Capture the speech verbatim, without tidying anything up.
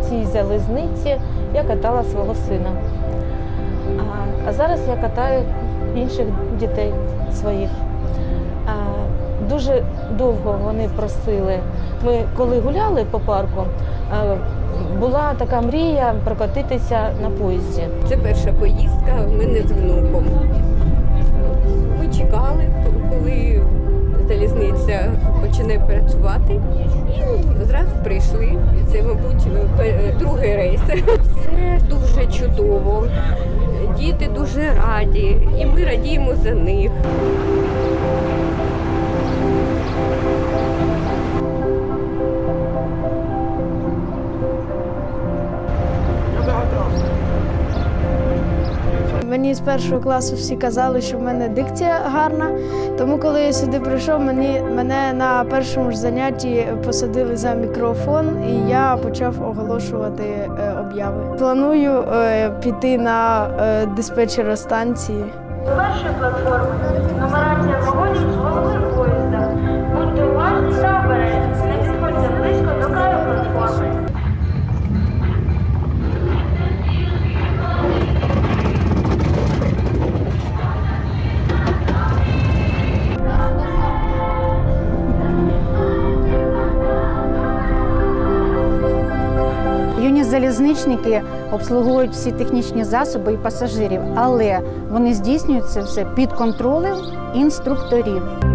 цій залізниці я катала свого сина. А, а зараз я катаю інших дітей своїх. А, дуже довго вони просили. Ми коли гуляли по парку, а, була така мрія прокатитися на поїзді. Це перша поїздка в мене з внуком. Ми чекали, коли залізниця почне працювати, і одразу прийшли. Це, мабуть, другий рейс. Це дуже чудово. Діти дуже раді, і ми радіємо за них. Мені з першого класу всі казали, що в мене дикція гарна, тому коли я сюди прийшов, мені, мене на першому ж занятті посадили за мікрофон і я почав оголошувати е, обяви. Планую е, піти на е, диспетчера станції. Першої платформи нумерація вагонів з голови поїзда. Будьте уважні та обережні, не підходьте близько до краю платформи. Юні залізничники обслуговують всі технічні засоби і пасажирів, але вони здійснюють це все під контролем інструкторів.